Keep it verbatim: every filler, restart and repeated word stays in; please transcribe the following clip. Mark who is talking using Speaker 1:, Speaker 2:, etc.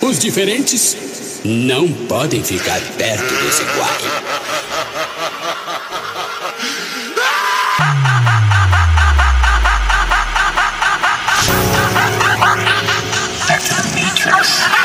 Speaker 1: Os diferentes não podem ficar perto dos iguais.
Speaker 2: Back to the Matrix.